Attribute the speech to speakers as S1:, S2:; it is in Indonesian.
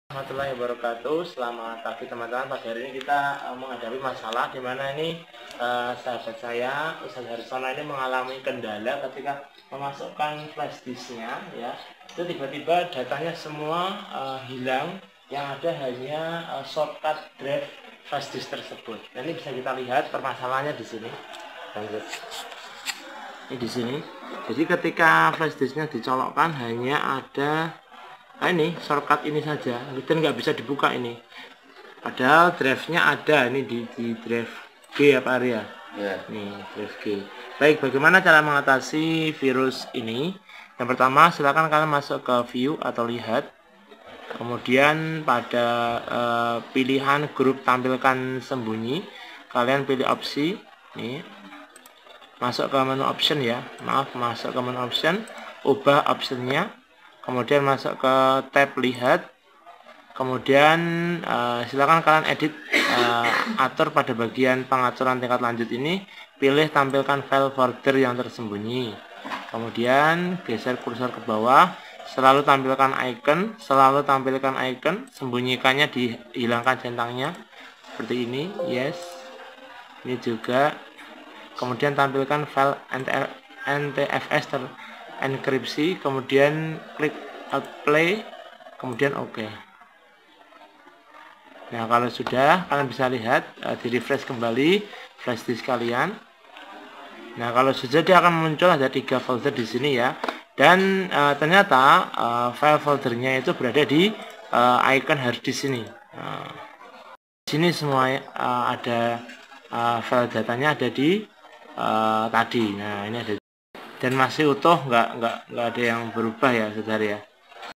S1: Warahmatullahi wabarakatuh. Selamat pagi teman-teman. Pada hari ini kita menghadapi masalah di mana ini sahabat saya Ustaz Harsono ini mengalami kendala ketika memasukkan flash disknya, ya. Itu tiba-tiba datanya semua hilang, yang ada hanya shortcut drive flash disk tersebut. Nah, ini bisa kita lihat permasalahannya di sini. Lanjut. Ini di sini. Jadi ketika flash disknya dicolokkan hanya ada ini shortcut ini saja, dan nggak bisa dibuka ini. Padahal drive-nya ada ini di drive G ya Pak Arya. Ya. Nih drive G. Baik, bagaimana cara mengatasi virus ini? Yang pertama, silakan kalian masuk ke view atau lihat. Kemudian pada pilihan grup tampilkan sembunyi, kalian pilih opsi nih. Masuk ke menu option ya. Masuk ke menu option, ubah optionnya. Kemudian masuk ke tab lihat, kemudian silakan kalian edit, atur pada bagian pengaturan tingkat lanjut ini, pilih tampilkan file folder yang tersembunyi, kemudian geser kursor ke bawah, selalu tampilkan icon, sembunyikannya dihilangkan centangnya seperti ini, yes. Ini juga, kemudian tampilkan file NTFS enkripsi, kemudian klik play, kemudian OK. Nah, kalau sudah, kalian bisa lihat di refresh kembali flash disk kalian. Nah, kalau sudah, dia akan muncul ada 3 folder di sini ya. Dan ternyata file foldernya itu berada di icon hard disk ini. Di sini semua ada file datanya ada di tadi. Nah, ini ada dan masih utuh, nggak ada yang berubah ya saudara ya.